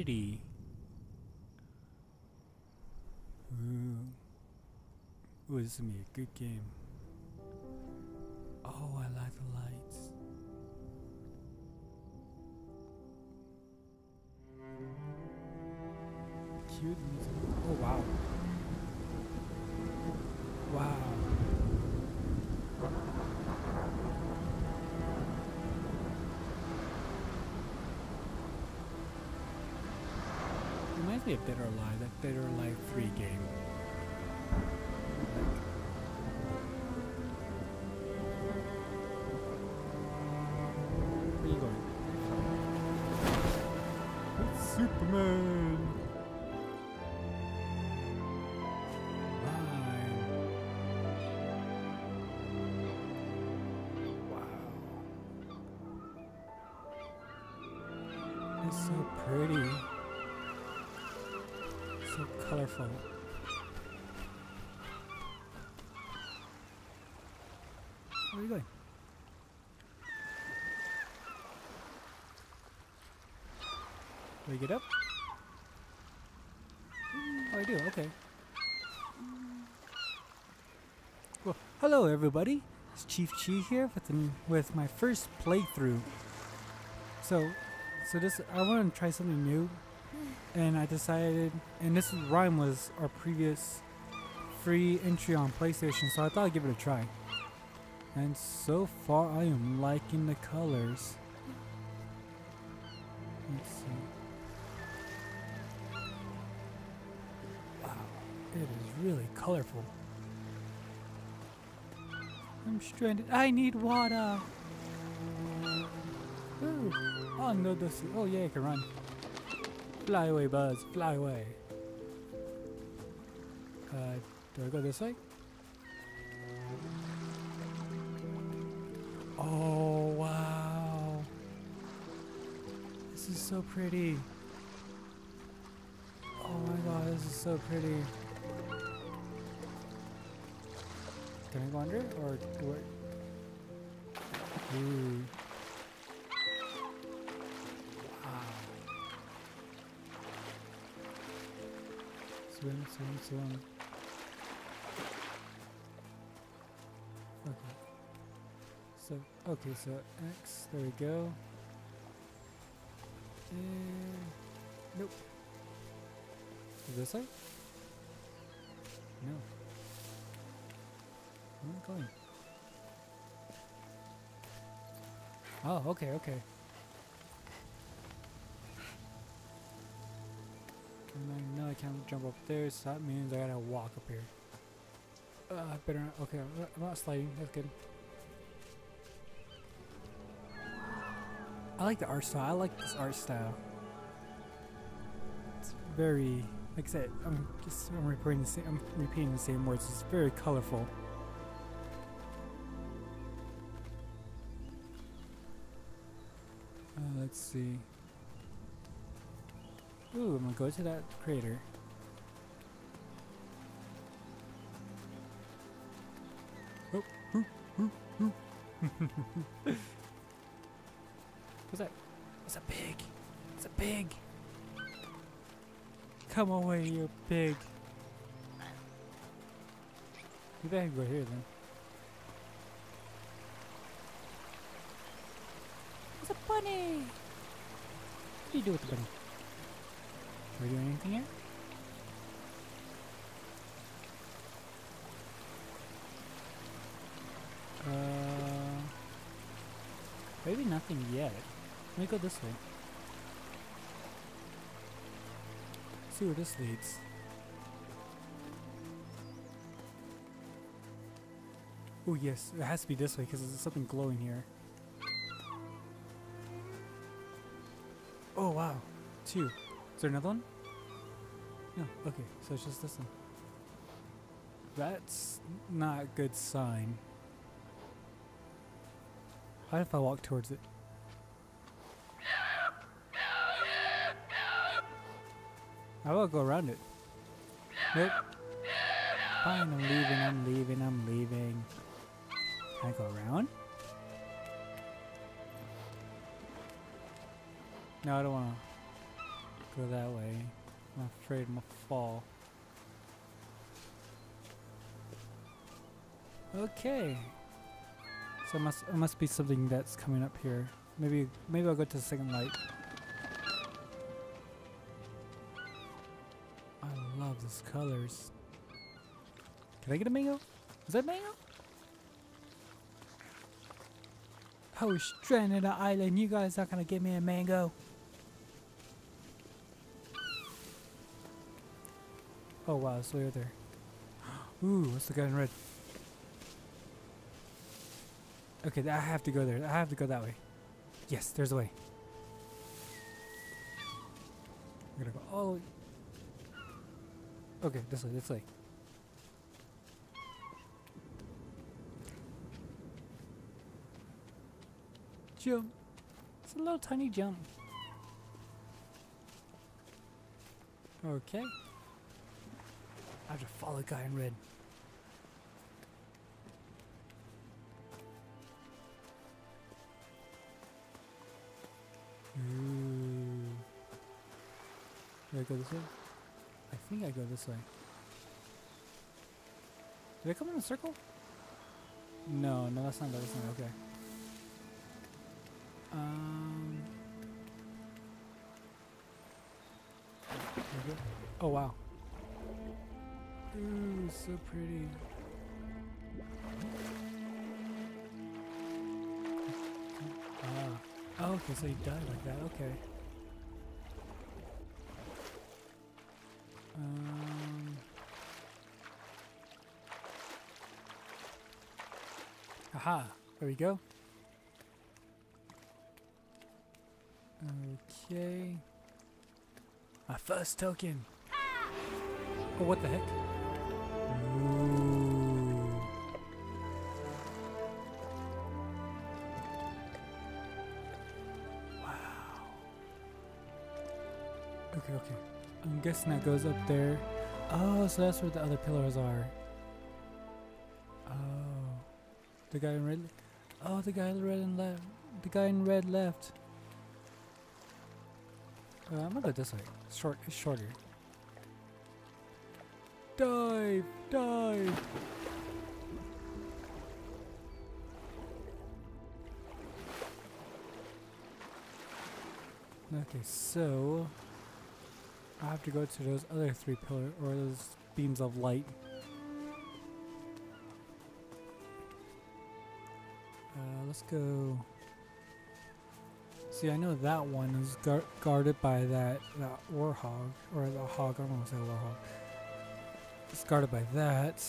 pretty. Ooh. Ooh, this is gonna be a good game. Oh, I like the lights. Cute music. Oh, wow. Wow. Reminds me of Dead or Alive, that Dead or Alive 3 game. Where are you going? It's Superman! Mine. Wow. It's so pretty. So colorful. Where are you going? Do I get up? Oh, I do. Okay. Well, hello everybody. It's Chief Chi here with my first playthrough. So this I want to try something new. And I decided, and this rhyme was our previous free entry on PlayStation, so I thought I'd give it a try. And so far, I am liking the colors. Let's see. Wow, it is really colorful. I'm stranded. I need water. Ooh. Oh no, this. Oh yeah, I can run. Fly away, Buzz. Fly away. Do I go this way? Oh, wow. This is so pretty. Oh my god, this is so pretty. Can I go under or do I? Ooh. Swim. Okay, so X, there we go. And nope. Is this way? No. Where am I going? Oh, okay. No, I can't jump up there, so that means I gotta walk up here. I better not. Okay, I'm not sliding. That's good. I like the art style. I like this art style. It's very, like I said, I'm repeating the same words. It's very colorful. Let's see. Ooh, I'm gonna go to that crater. Oh, what's that? It's a pig. It's a pig. Come away, you pig. You better go here then. It's a bunny. What do you do with the bunny? Are we doing anything here? Maybe nothing yet. Let me go this way. See where this leads. Oh yes, it has to be this way because there's something glowing here. Oh wow, 2. Is there another one? No, okay, so it's just this one. That's not a good sign. How if I walk towards it? I will go around it. Nope. Fine, I'm leaving. Can I go around? No, I don't want to go that way. I'm afraid I'm gonna fall. Okay. So it must be something that's coming up here. Maybe I'll go to the second light. I love these colors. Can I get a mango? Is that mango? I was stranded on an island. You guys not gonna give me a mango? Oh wow, it's way over there. Ooh, what's the guy in red? Okay, I have to go there. I have to go that way. Yes, there's a way. I'm gonna go all the way. Okay, this way, this way. Jump. It's a little tiny jump. Okay. I have to follow the guy in red. Ooh. Do I go this way? I think I go this way. Did I come in a circle? No, that's not that. That's not okay. Oh wow. Ooh, so pretty. Oh, okay, so he died like that. Okay. Aha! There we go. Okay. My first token. Oh, what the heck? Ooh. Wow. Okay. I'm guessing that goes up there. Oh, so that's where the other pillars are. Oh. The guy in red. Oh, the guy in red and left. The guy in red left. I'm gonna go this way. It's shorter. Dive! Okay, so I have to go to those other three pillars, or those beams of light. Let's go. See, I know that one is guarded by that warhog, or the hog. I don't want to say warhog. It's guarded by that.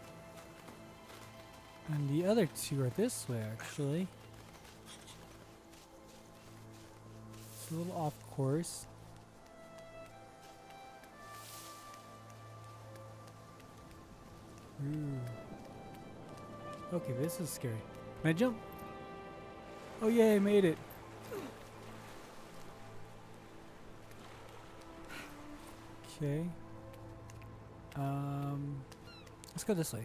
And the other two are this way, actually. It's a little off course. Ooh. Okay, this is scary. Can I jump? Oh yeah, I made it. Okay. Let's go this way.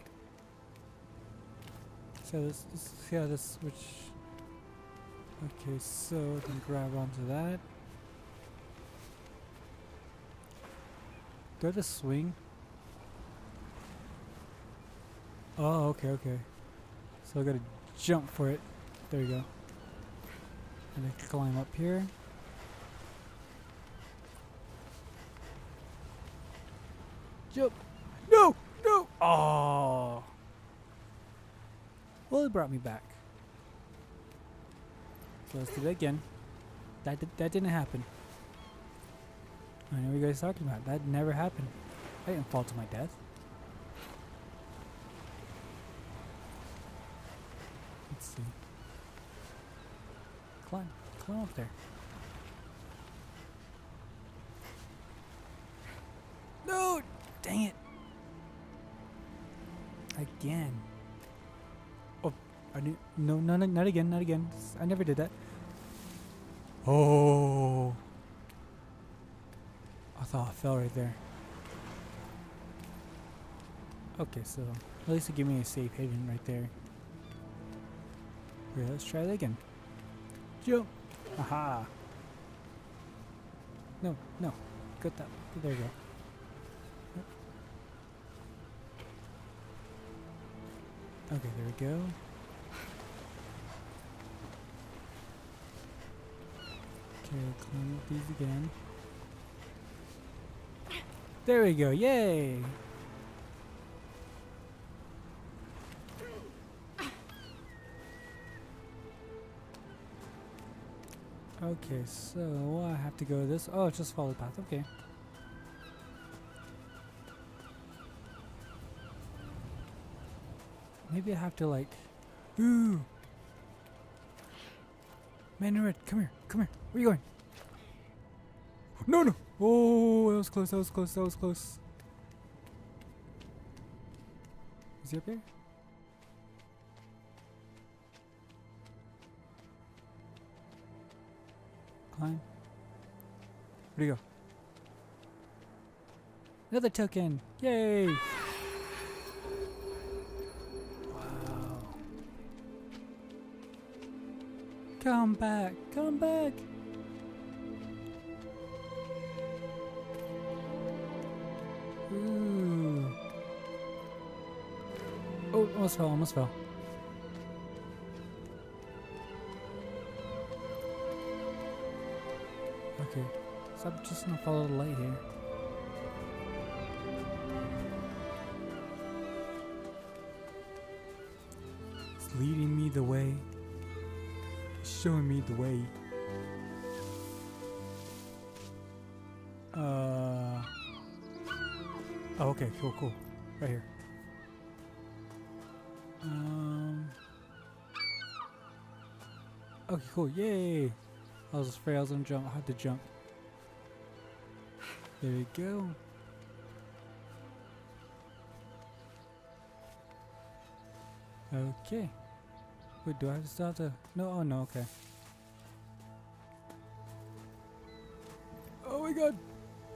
So let's see how this switch. Okay, so I can grab onto that. Do I have to swing? Oh, okay. So I gotta jump for it. There you go. And then climb up here. Jump! No! Oh! Well, it brought me back. So let's do that again. That didn't happen. I know what you guys are talking about. That never happened. I didn't fall to my death. Let's see. Climb up there. No! Dang it. Again. Oh, no, not again. I never did that. Oh. I thought I fell right there. Okay, so at least it gave me a safe haven right there. Okay, let's try that again. Jump. Aha. No. Go that. There you go. Yep. Okay, there we go. Okay, clean up these again. There we go. Yay! Okay, so I have to go this. Oh, just follow the path. Okay. Maybe I have to like. Ooh. Man in red, come here, come here. Where you going? No, no. Oh, that was close. That was close. That was close. Is he up there? Climb. Where'd he go? Another token! Yay! Wow. Come back! Come back! Ooh. Oh, almost fell, almost fell. Okay, so I'm just gonna follow the light here. It's leading me the way. It's showing me the way. Oh, okay, cool, cool. Right here. Okay, cool, yay! I was afraid I was gonna jump. I had to jump. There we go. Okay. Wait, do I still have to? No, oh no, okay. Oh my god!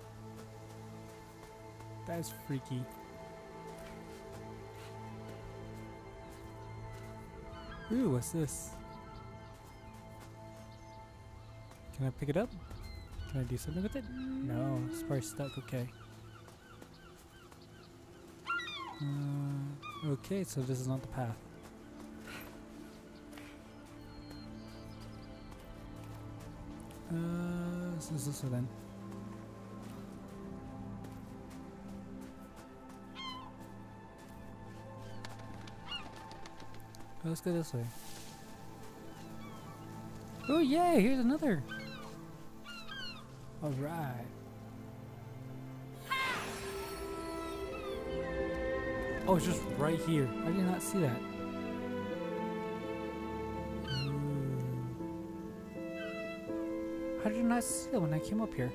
That is freaky. Ooh, what's this? Can I pick it up? Can I do something with it? No, it's probably stuck. Okay. Okay, so this is not the path. So is this way then? Let's go this way. Oh yay! Here's another. All right. Oh, it's just right here. I did not see that. How did I not see that when I came up here?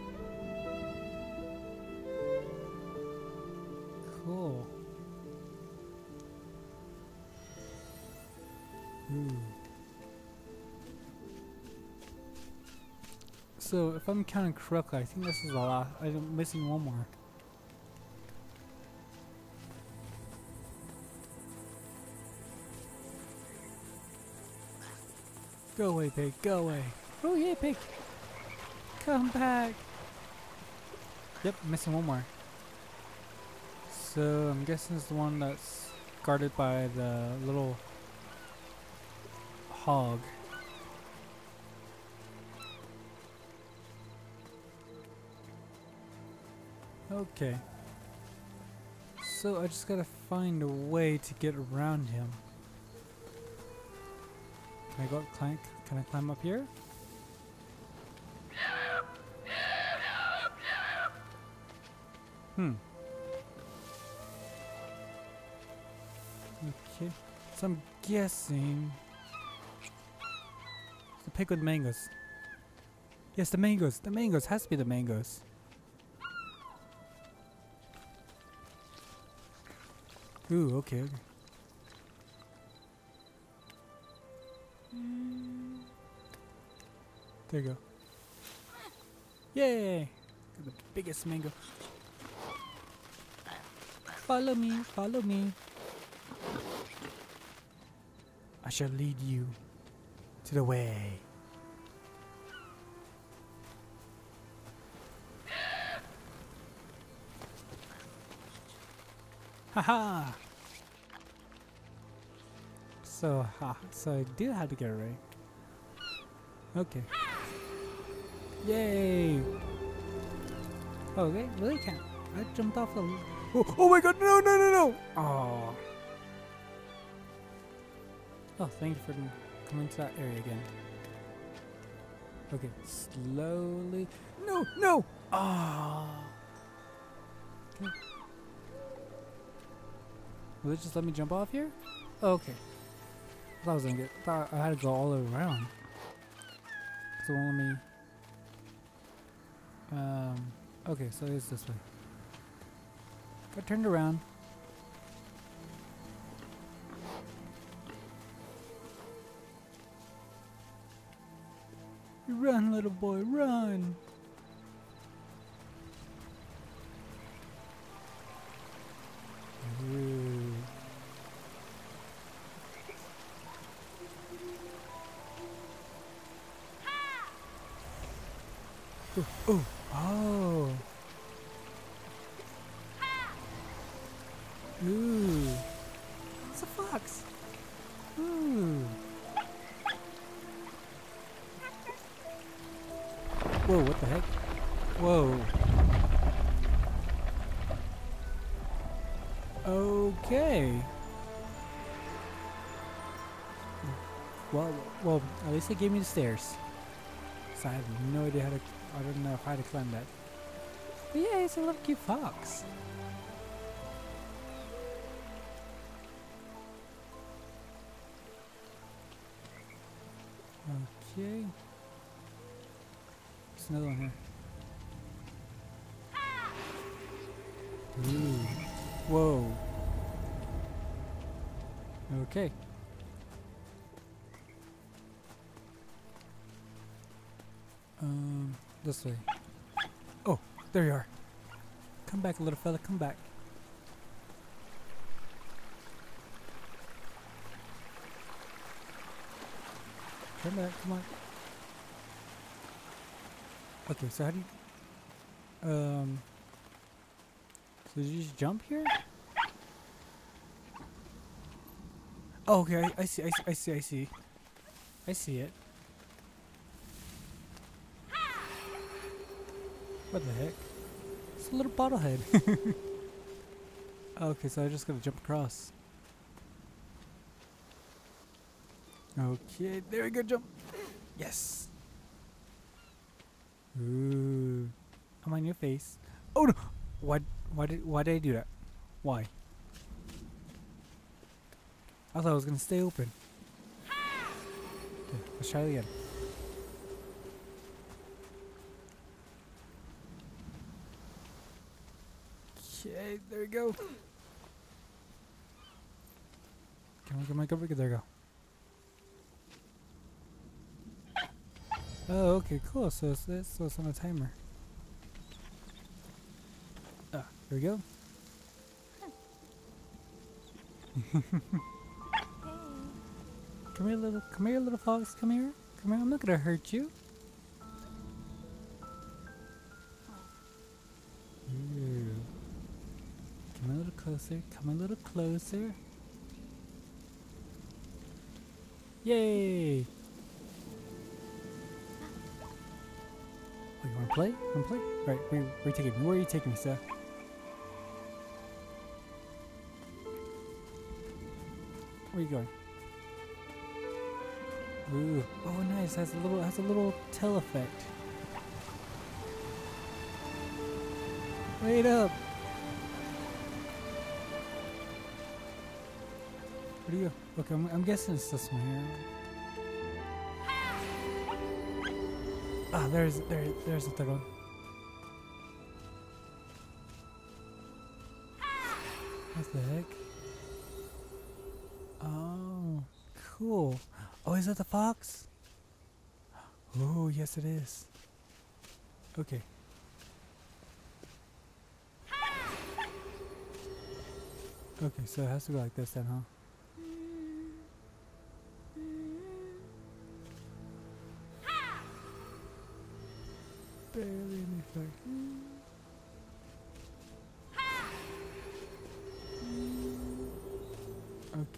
Cool. So if I'm counting correctly, I think this is the last. I'm missing one more. Go away, pig. Go away. Oh yeah, pig. Come back. Yep, missing one more. So I'm guessing it's the one that's guarded by the little hog. Okay. So I just gotta find a way to get around him. Can I go up, climb? Can I climb up here? Okay. So I'm guessing it's the pig with mangoes. Yes, the mangoes. The mangoes. Has to be the mangoes. Ooh, okay, okay. There you go. Yay! Got the biggest mango. Follow me, follow me. I shall lead you to the way. Haha! So, so I do have to get it right. Okay. Yay! Oh, they really can't. I jumped off the. Oh my god! No! No! No! No! Oh. Oh, thank you for coming to that area again. Okay, slowly. No! No! Ah. Oh. Will it just let me jump off here? Oh, okay. I thought I was gonna get. Thought I had to go all the way around. So it won't let me. Okay, so it's this way. Got turned around. Run, little boy, run! Ooh. Ooh, ooh, oh! Ooh! It's a fox! Ooh! Whoa, what the heck? Whoa! Okay! Well, at least they gave me the stairs. So I have no idea how to, I don't know how to climb that. But yeah, it's a little cute fox. Okay. There's another one here. Ooh. Whoa. Okay. This way. Oh, there you are. Come back, little fella, come back. Come back, come on. Okay, so how do you... So did you just jump here? Oh, okay, I see I see it. What the heck? It's a little bottlehead. Okay, so I just gotta jump across. Okay, there we go, jump. Yes. Ooh. I'm on your face. Oh no! Why did I do that? Why? I thought I was gonna stay open. Okay, let's try it again. Okay, there we go. Come on, there we go. Oh, okay, cool. So it's on a timer. Ah, there we go. Come here, little fox. Come here. I'm not gonna hurt you. Ooh. Come a little closer. Yay! Oh, you wanna play? Right, where are you taking me, sir? Where are you going? Ooh, oh nice, has a little tail effect. Wait up! Where do you go? Okay, I'm guessing it's this one here. Ah, there's the third one. What the heck? Oh, cool. Oh, is that the fox? Oh, yes it is. Okay. Okay, so it has to go like this then, huh? Barely any effect.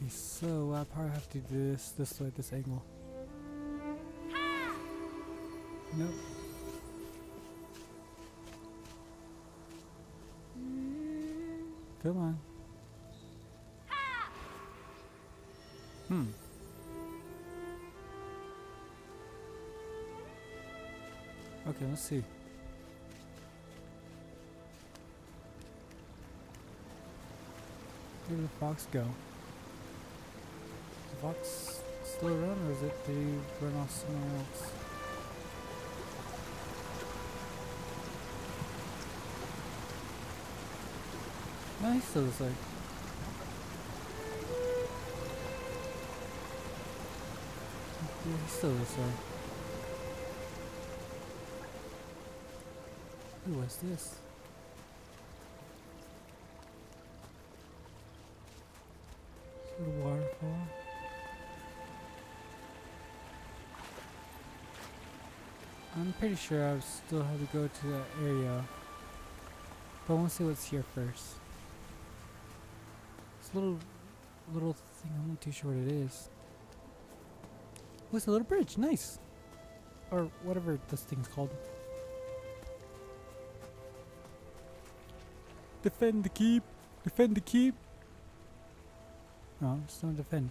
Okay, so I probably have to do this way, this angle. Nope. Come on. Okay, let's see. Where did the fox go? Is the fox still around, or is it they run off somewhere else? Nice, so it's like. Yeah, he's still this way. Ooh, what's this? Is it a waterfall? I'm pretty sure I still have to go to that area. But I want to see what's here first. It's a little thing, I'm not too sure what it is. Oh, it's a little bridge, nice! Or whatever this thing's called. Defend the keep! Defend the keep! No, just don't defend.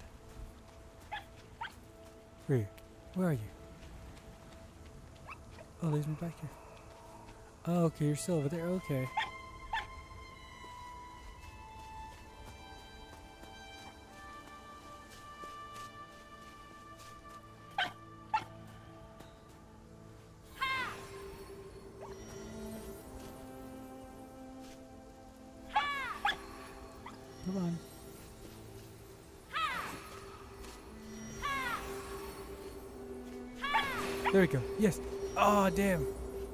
Where are you? Oh, there's me back here. Oh, okay, you're still over there, okay. Come on. There we go. Yes. Oh, damn.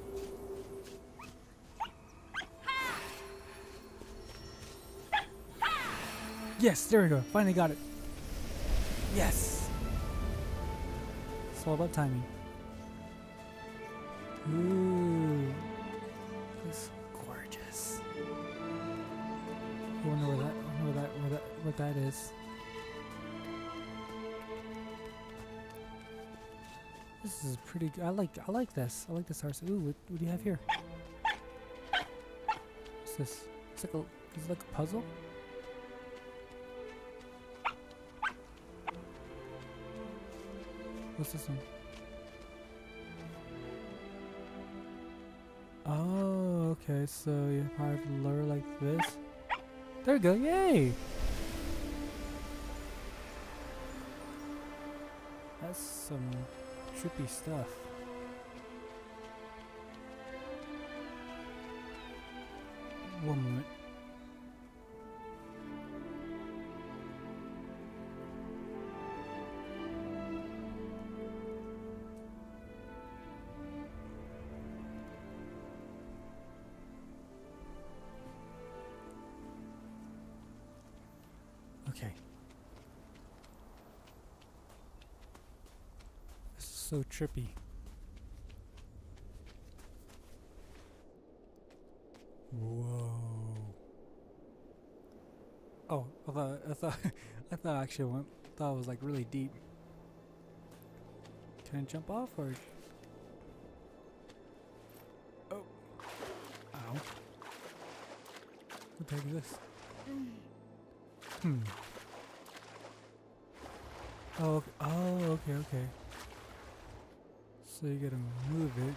Yes, there we go. Finally got it. Yes. It's all about timing. Ooh. That's gorgeous. I wonder what that is. This is pretty good. I like this. I like this horse. Ooh, what do you have here? What's this? Is it like a puzzle? What's this one? Oh, okay. So you probably have to lure like this. There we go. Yay! That's some trippy stuff. One moment. Okay. This is so trippy. Whoa. Oh, I thought I actually thought it was like really deep. Can I jump off or? Oh. Ow. What the heck is this? Oh, okay. Oh, okay. So you gotta move it.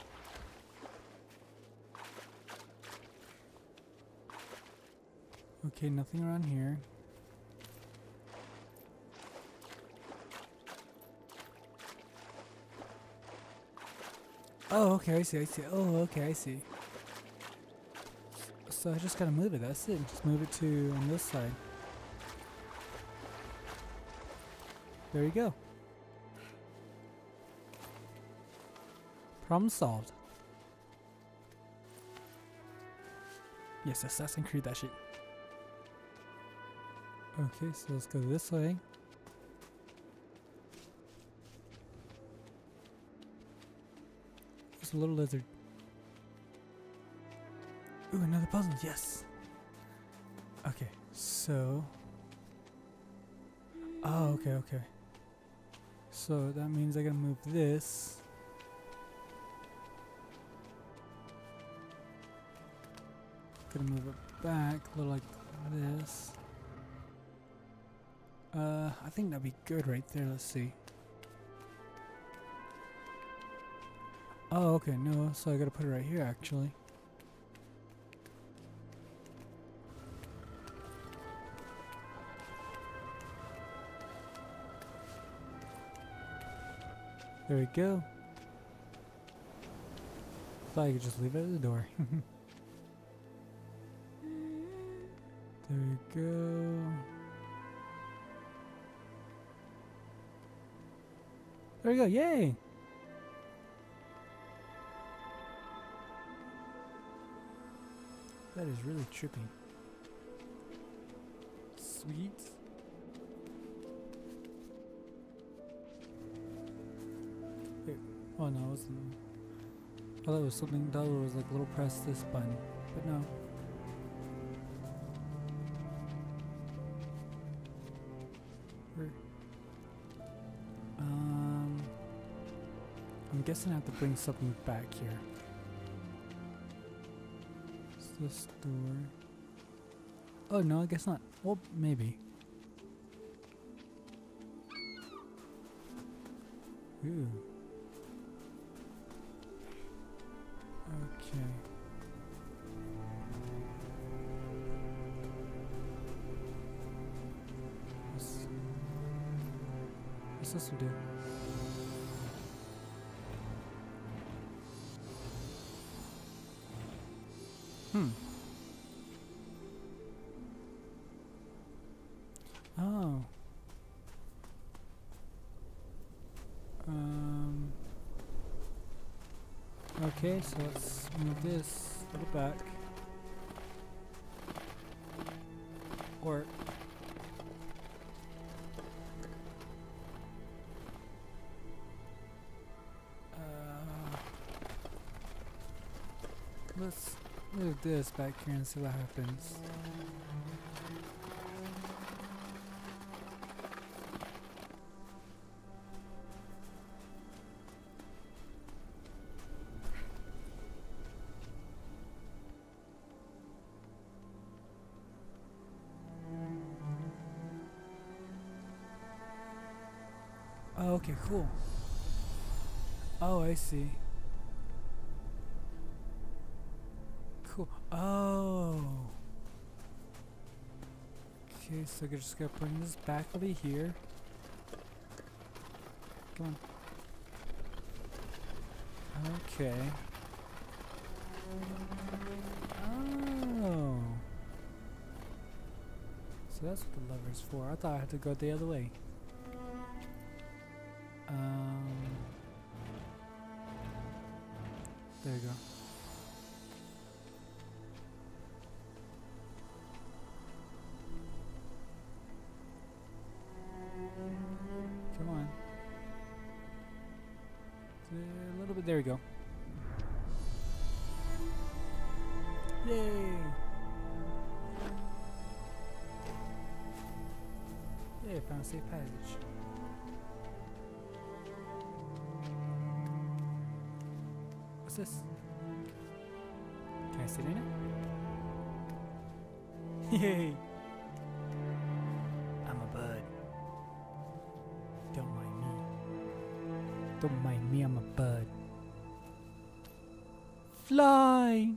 Okay, nothing around here. Oh, okay, I see. Oh, okay, I see. So I just gotta move it, that's it. Just move it to on this side. There you go. Problem solved. Yes, Assassin's Creed that shit. Okay, so let's go this way. There's a little lizard. Ooh, another puzzle, yes! Okay, so... Oh, okay, okay. So that means I gotta move this. Gonna move it back, a little like this. I think that'd be good right there. Let's see. Oh, okay, no, so I gotta put it right here actually. There we go. Thought I could just leave it at the door. There we go. There we go, yay! That is really trippy. Sweet. Wait, oh no, it wasn't. I thought it was something, that was like little press this button, but no. I'm guessing I have to bring something back here. Is this door? Oh no, I guess not. Well, maybe. Ooh. Okay. What's this do? Oh. Okay, so let's move this a little back. Or let's move this back here and see what happens. Oh, okay, cool. Oh, I see. Cool. Oh. Okay, so I just gotta bring this back over here. Come on. Okay. Oh. So that's what the lever's for. I thought I had to go the other way. There you go. Come on. A little bit. There we go. Yay! Yay, found a safe passage. What's this? Can I sit in it? Yay! I'm a bud. Don't mind me. Don't mind me, I'm a bud. Fly!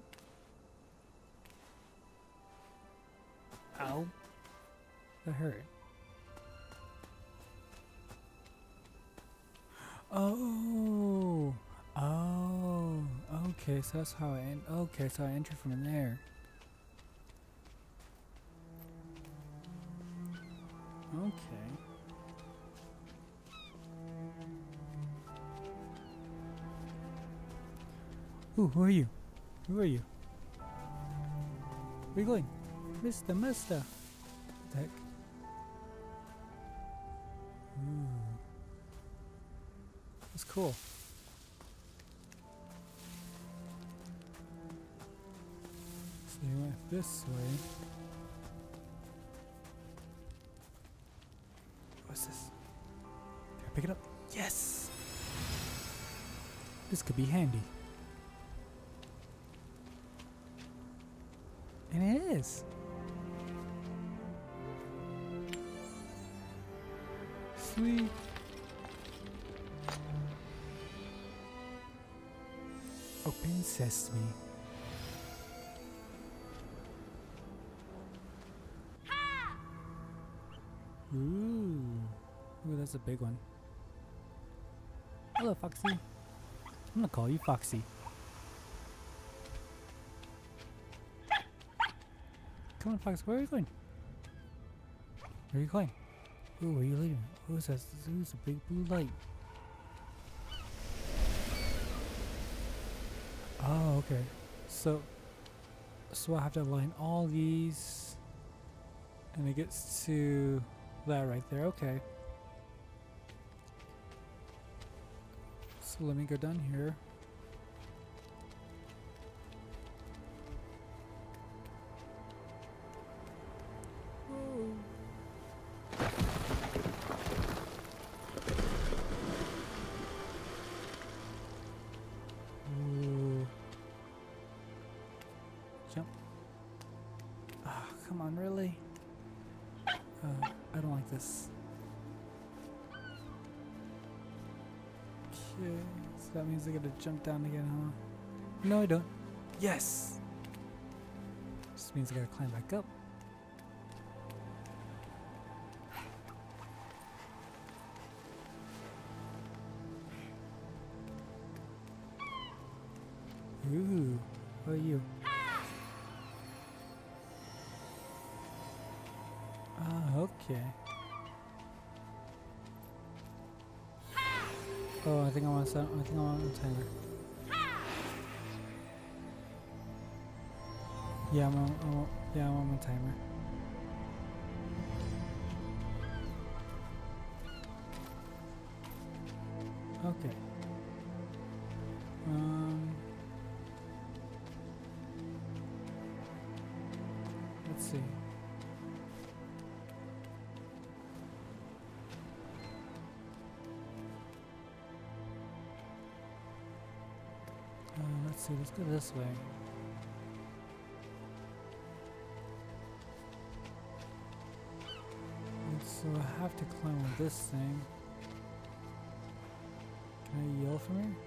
Ow. That hurt. Oh! Oh! Okay, so that's how I okay, so I enter from in there. Okay. Ooh, who are you? Who are you? Where are you going? Mister. What the heck? Ooh. That's cool. So you went this way. What's Pick it up. Yes! This could be handy. And it is. Sweet. Open sesame. Ooh. Ooh, that's a big one. Hello, Foxy. I'm gonna call you Foxy. Come on, Fox. Where are you going? Where are you going? Ooh, where are you leaving? Who's that? Who's a big blue light? Oh, okay. So I have to align all these, and it gets to that right there. Okay. So let me go down here. Ooh. Jump. Ah, come on, really? I don't like this. Okay, so that means I gotta jump down again, huh? No, I don't. Yes! Just means I gotta climb back up. Ooh, what are you? Ah, okay. Oh, I think I want a timer. Yeah, I'm on a timer. Okay. Let's see. Let's see, let's go this way. And so I have to climb on this thing. Can I yell from here?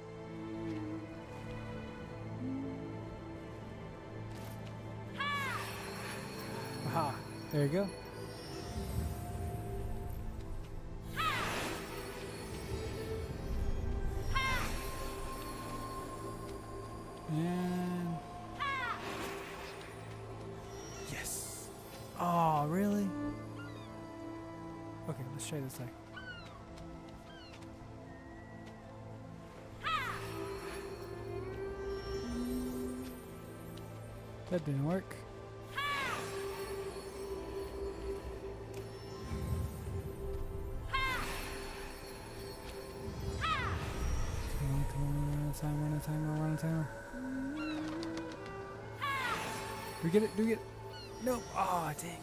Aha! There you go. And yes. Oh, really? Okay, let's try this side. That didn't work. Run a timer. Do we get it? Do we get it? Nope. Oh, dang.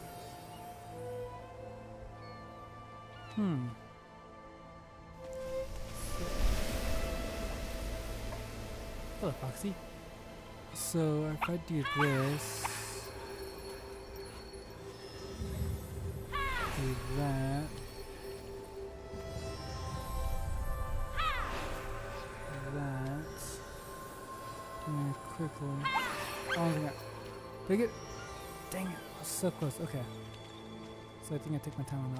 Hello, Foxy. So if I do this, do that. Quickly. Oh, yeah. Did I get it? Dang it. I was so close. Okay. So I think I take my time on that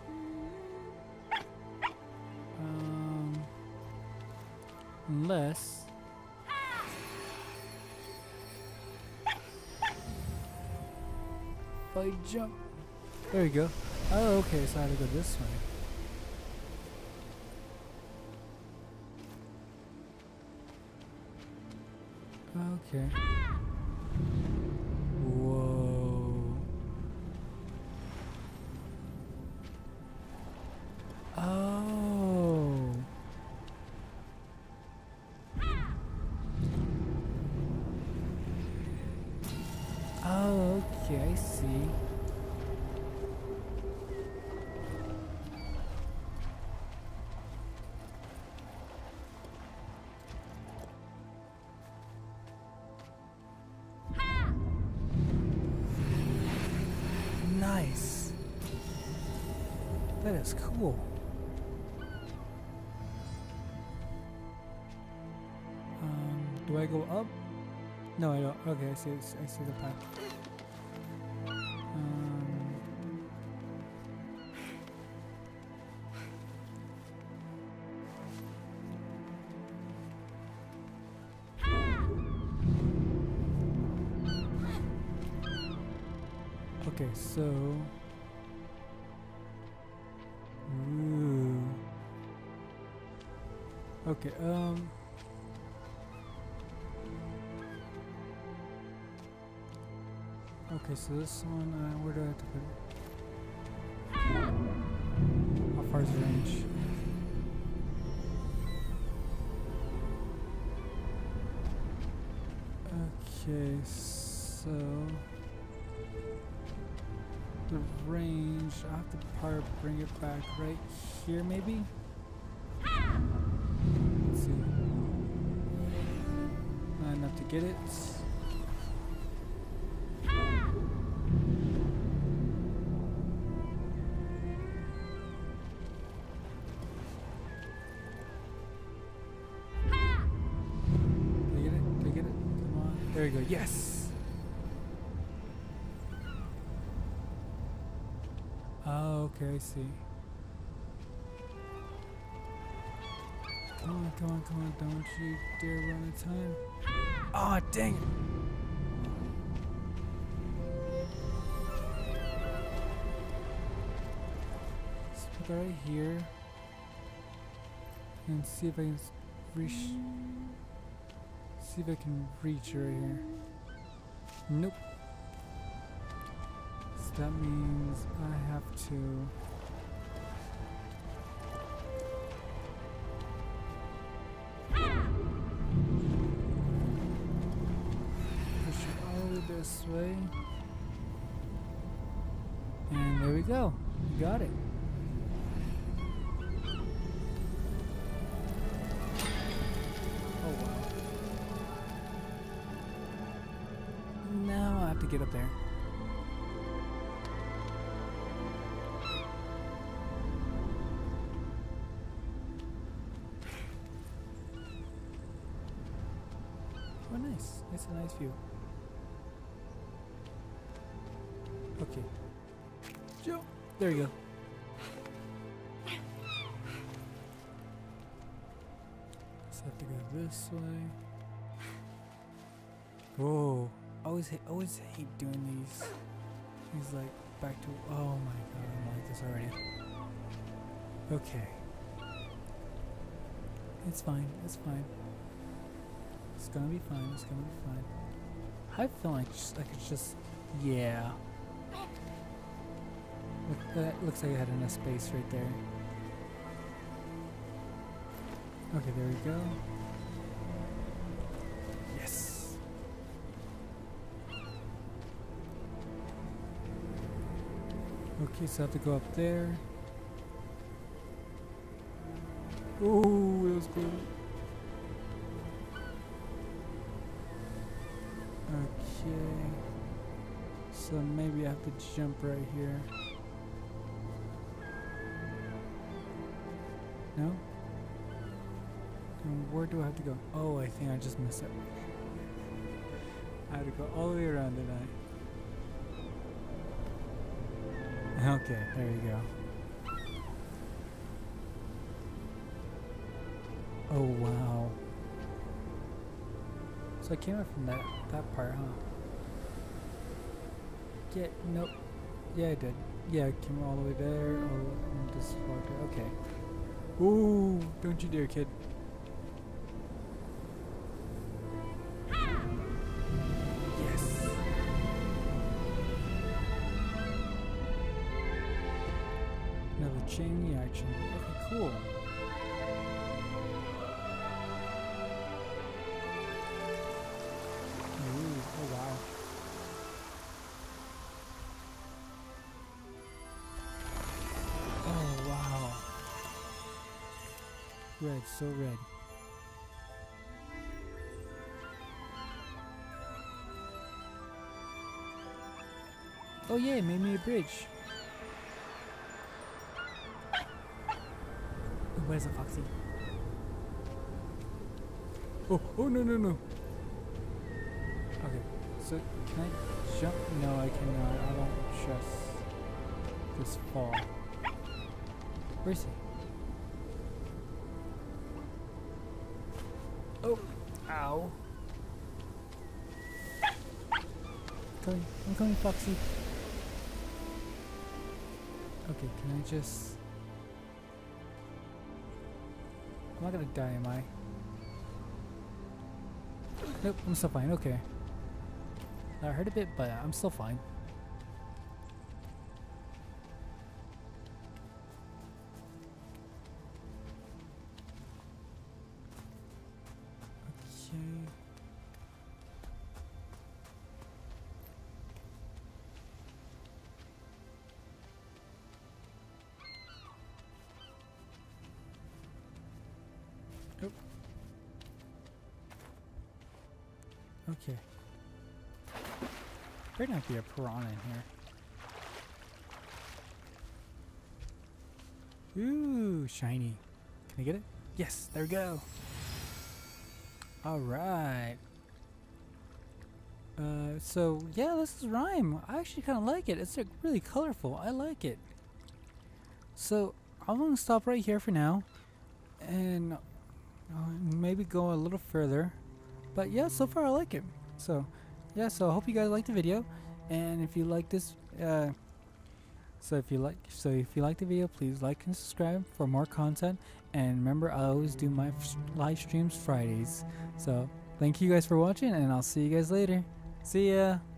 one. Unless. If I jump. There you go. Oh, okay. So I had to go this way. Okay. Whoa. Oh. Oh, okay, I see. that is cool. Do I go up? No, I don't. Okay, I see the path. Okay, so. Ooh. Okay, okay, so this one, where do I have to put it? How far is the range? Okay, so the range, I have to bring it back right here, maybe? Let's see. Not enough to get it. There you go. Yes. Oh, okay, I see. Come on, come on, come on. Don't you dare run out of time. Oh, dang it. Let's put that right here. And see if I can reach. See if I can reach right here. Nope. So that means I have to. Push it all this way. And there we go. We got it. To get up there. Oh, nice. That's a nice view. Okay. Jump. There you go. So I have to go this way. Whoa. Always hate doing these. He's like back to. Oh my god, I don't like this already. Okay. It's fine. It's fine. It's gonna be fine. It's gonna be fine. I feel like it's just. Yeah. Look, that looks like I had enough space right there. Okay, there we go. Okay, so I have to go up there. Ooh, that was cool. Okay. So maybe I have to jump right here. No? And where do I have to go? Oh, I think I just missed it. I had to go all the way around, didn't I? Okay, there you go. Oh wow. So I came up from that part, huh? Yeah, nope. Yeah, I did. Yeah, I came all the way there, and just walked there. Okay. Ooh, don't you dare, kid. Chain reaction. Okay, cool. Ooh, oh wow. Oh wow. Red, so red. Oh yeah, it made me a bridge. What is it, Foxy? Oh, oh no, no, no. Okay, so can I jump? No, I cannot. I don't trust this fall. Where is he? Oh, ow. I'm coming, Foxy. Okay, can I just... I'm not gonna die, am I? Nope, I'm still fine, okay. I hurt a bit, but I'm still fine. Okay. Oh. Okay. There might be a piranha in here. Ooh, shiny. Can I get it? Yes, there we go. Alright. So yeah, this is Rhyme. I actually kind of like it. It's like really colorful. I like it. So I'm gonna stop right here for now, and maybe go a little further. But yeah, so far I like it. So yeah, so I hope you guys liked the video, and if you like this, if you like the video, please like and subscribe for more content. And remember, I always do my live streams Fridays. So thank you guys for watching, and I'll see you guys later. See ya.